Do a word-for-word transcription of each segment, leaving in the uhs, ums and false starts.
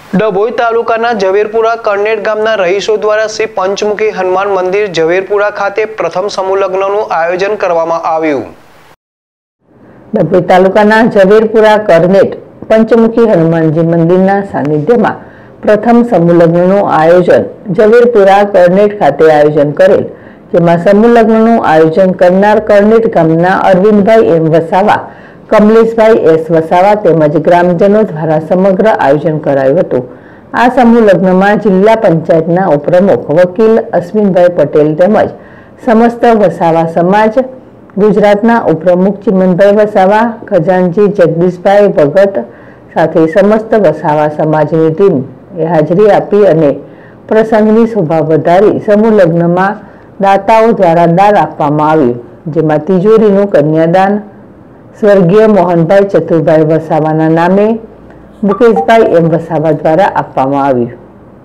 ડભોઈ તાલુકાના ઝવેરપુરા કરનેટ ગામના રહીશો દ્વારા શ્રી પંચમુખી હનુમાન મંદિર ઝવેરપુરા ખાતે પ્રથમ સમૂહ લગ્નનું આયોજન કરવામાં આવ્યું। ડભોઈ તાલુકાના ઝવેરપુરા કરનેટ પંચમુખી હનુમાનજી મંદિરના સાનિધ્યમાં પ્રથમ સમૂહ લગ્નનું આયોજન ઝવેરપુરા કરનેટ ખાતે આયોજન કરેલ, જેમાં સમૂહ લગ્નનું આયોજન કરનાર કરનેટ ગામના અરવિંદભાઈ એમ વસાવા, કમલેશભાઈ એસ વસાવા તેમજ ગ્રામજનો દ્વારા સમગ્ર આયોજન કરાયું હતું। આ સમૂહ લગ્નમાં જિલ્લા પંચાયતના ઉપપ્રમુખ વકીલ અશ્વિનભાઈ પટેલ તેમજ સમસ્ત વસાવા સમાજ, ગુજરાતના ઉપપ્રમુખ ચિમનભાઈ વસાવા, ખજાનજી જગદીશભાઈ ભગત સાથે સમસ્ત વસાવા સમાજની ટીમ એ હાજરી આપી અને પ્રસંગની શોભા વધારી સમૂહ લગ્નમાં દાતાઓ દ્વારા દાન આપવામાં આવ્યું, જેમાં તિજોરીનું કન્યાદાન સ્વર્ગીય મોહનભાઈ ચતુરભાઈ વસાવાના નામે મુકેશભાઈ એમ વસાવા દ્વારા આપવામાં આવ્યું।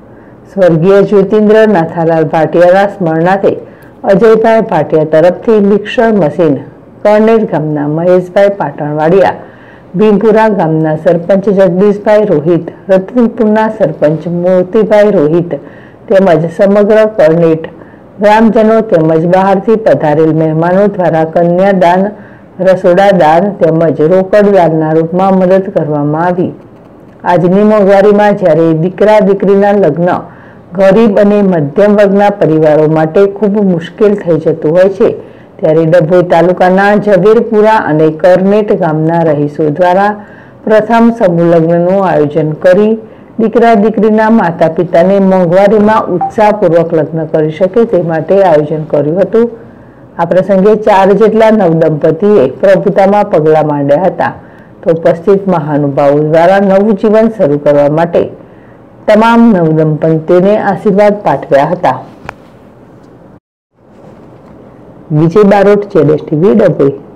સ્વર્ગીય જ્યોતિન્દ્ર નાથાલાલ ભાટિયાના સ્મરણાર્થે અજયભાઈ ભાટિયા તરફથી મિક્સર મશીન, કરનેટ ગામના મહેશભાઈ પાટણવાડિયા, ભીમપુરા ગામના સરપંચ જગદીશભાઈ રોહિત, રતનપુરના સરપંચ મોતીભાઈ રોહિત તેમજ સમગ્ર કરનેટ ગ્રામજનો તેમજ બહારથી પધારેલ મહેમાનો દ્વારા કન્યાદાન, રસોડા દાન તેમજ રોકડ દાનના રૂપમાં મદદ કરવામાં આવી। આજની મોંઘવારીમાં જ્યારે દીકરા દીકરીના લગ્ન ગરીબ અને મધ્યમ વર્ગના પરિવારો માટે ખૂબ મુશ્કેલ થઈ જતું હોય છે, ત્યારે ડભોઈ તાલુકાના ઝવેરપુરા અને કરનેટ ગામના રહીશો દ્વારા પ્રથમ સમૂહ લગ્નનું આયોજન કરી દીકરા દીકરીના માતા પિતાને મોંઘવારીમાં ઉત્સાહપૂર્વક લગ્ન કરી શકે તે માટે આયોજન કર્યું હતું। આ પ્રસંગે ચાર જેટલા નવદંપતીએ પ્રભુતામાં પગલાં માંડ્યા હતા, તો ઉપસ્થિત મહાનુભાવો દ્વારા નવું જીવન શરૂ કરવા માટે તમામ નવદંપતીઓને આશીર્વાદ પાઠવ્યા હતા। વિજય બારોટ, જેડેશ ટીવી, ડભોઈ।